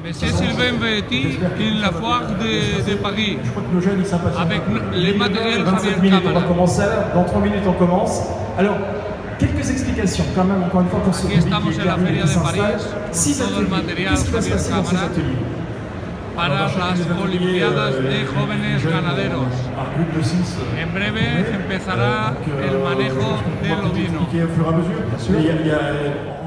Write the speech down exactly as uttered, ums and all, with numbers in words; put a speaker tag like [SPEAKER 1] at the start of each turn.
[SPEAKER 1] Monsieur Sylvain Vetti, in la foire de, de Paris, avec les matériels Javier
[SPEAKER 2] minutes, on va
[SPEAKER 1] Cámara.
[SPEAKER 2] commencer, dans trois minutes on commence. Alors, quelques explications quand même, encore une fois, pour ce
[SPEAKER 1] Aquí
[SPEAKER 2] public
[SPEAKER 1] estamos
[SPEAKER 2] qui
[SPEAKER 1] en la
[SPEAKER 2] arrive et
[SPEAKER 1] Feria
[SPEAKER 2] qui
[SPEAKER 1] de
[SPEAKER 2] s'installe.
[SPEAKER 1] París,
[SPEAKER 2] Six
[SPEAKER 1] con todo el
[SPEAKER 2] ateliers.
[SPEAKER 1] material
[SPEAKER 2] Qu'est-ce qui va se
[SPEAKER 1] Javier
[SPEAKER 2] passer dans ces
[SPEAKER 1] Cámara
[SPEAKER 2] ateliers?
[SPEAKER 1] para las Olimpiadas de Jóvenes Ganaderos. En breve empezará el manejo del ovino.
[SPEAKER 2] Au fur et à mesure. Il y a- il y a-